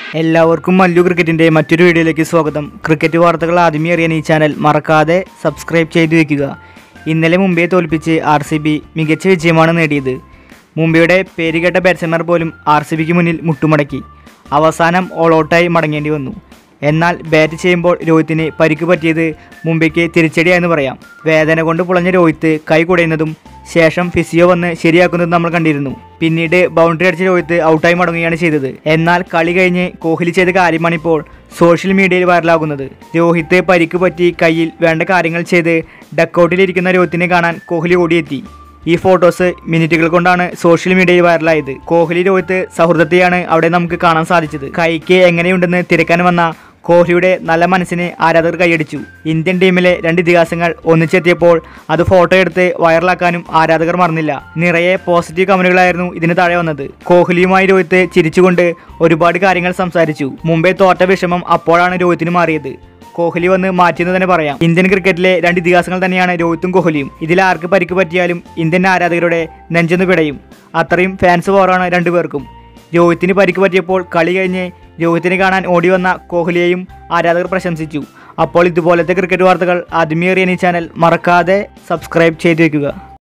എല്ലാവർക്കും മല്ലു ക്രിക്കറ്റിൻ്റെ മറ്റൊരു വീഡിയോയിലേക്ക് സ്വാഗതം. ക്രിക്കറ്റ് വാർത്തകൾ ആദ്യമേ അറിയാൻ ഈ ചാനൽ മറക്കാതെ സബ്സ്ക്രൈബ് ചെയ്തു വയ്ക്കുക. ഇന്നലെ മുംബൈയെ തോൽപ്പിച്ച് RCB മികച്ച വിജയമാണ് നേടിയത്. മുംബൈയുടെ പേരുകേട്ട ബാറ്റ്സ്മാൻമാർ പോലും RCBക്ക് മുന്നിൽ മുട്ടുമടക്കി. അവസാനം ഓൾ ഔട്ടായി മടങ്ങേണ്ടി വന്നു. എന്നാൽ ബാറ്റ് ചെയ്യുമ്പോൾ രോഹിത്തിന് പരിക്ക് പറ്റിയത് മുംബൈക്ക് തിരിച്ചടിയായെന്ന് പറയാം. വേദന കൊണ്ട് പുളഞ്ഞ രോഹിത്ത് കൈ കുടയുന്നതും ശേഷം ഫിസിയോ വന്ന് ശരിയാക്കുന്നതും നമ്മൾ കണ്ടിരുന്നു. പിന്നീട് ബൗണ്ടറി അടിച്ച രോഹിത്ത് ഔട്ടായി മടങ്ങുകയാണ് ചെയ്തത്. എന്നാൽ കളി കഴിഞ്ഞ് കോഹ്ലി ചെയ്ത കാര്യമാണിപ്പോൾ സോഷ്യൽ മീഡിയയിൽ വൈറലാകുന്നത്. രോഹിത്ത് പരിക്ക് പറ്റി കയ്യിൽ വേണ്ട കാര്യങ്ങൾ ചെയ്ത് ഡക്കൗട്ടിലിരിക്കുന്ന രോഹിത്തിനെ കാണാൻ കോഹ്ലി ഓടിയെത്തി. ഈ ഫോട്ടോസ് മിനിറ്റുകൾ കൊണ്ടാണ് സോഷ്യൽ മീഡിയയിൽ വൈറലായത്. കോഹ്ലി രോഹിത്ത് സൗഹൃദത്തെയാണ് അവിടെ നമുക്ക് കാണാൻ സാധിച്ചത്. കൈക്ക് എങ്ങനെയുണ്ടെന്ന് തിരക്കാൻ വന്ന കോഹ്ലിയുടെ നല്ല മനസ്സിന് ആരാധകർ കൈയടിച്ചു. ഇന്ത്യൻ ടീമിലെ 2 ഇതിഹാസങ്ങൾ ഒന്നിച്ചെത്തിയപ്പോൾ അത് ഫോട്ടോ എടുത്ത് വൈറലാക്കാനും ആരാധകർ മറന്നില്ല. നിറയെ പോസിറ്റീവ് കമന്റുകളായിരുന്നു ഇതിന് താഴെ വന്നത്. കോഹ്ലിയുമായി രോഹിത്ത് ചിരിച്ചുകൊണ്ട് ഒരുപാട് കാര്യങ്ങൾ സംസാരിച്ചു. മുംബൈ തോറ്റ വിഷമം അപ്പോഴാണ് രോഹിത്തിന് മാറിയത്. കോഹ്ലി വന്ന് മാറ്റിയെന്ന് തന്നെ പറയാം. ഇന്ത്യൻ ക്രിക്കറ്റിലെ 2 ഇതിഹാസങ്ങൾ തന്നെയാണ് രോഹിത്തും കോഹ്ലിയും. ഇതിൽ ആർക്ക് പരിക്ക് പറ്റിയാലും ഇന്ത്യൻ ആരാധകരുടെ നെഞ്ചൊന്ന് പിടയും. അത്രയും ഫാൻസ് പവറാണ് രണ്ടുപേർക്കും. രോഹിത്തിന് പരിക്ക് പറ്റിയപ്പോൾ കളി കഴിഞ്ഞ് രോഹിത്തിനെ കാണാൻ ഓടി വന്ന കോഹ്ലിയെയും ആരാധകർ പ്രശംസിച്ചു. അപ്പോൾ ഇതുപോലത്തെ ക്രിക്കറ്റ് വാർത്തകൾ ആദ്യമേ അറിയാൻ ഈ ചാനൽ മറക്കാതെ സബ്സ്ക്രൈബ് ചെയ്തു വയ്ക്കുക.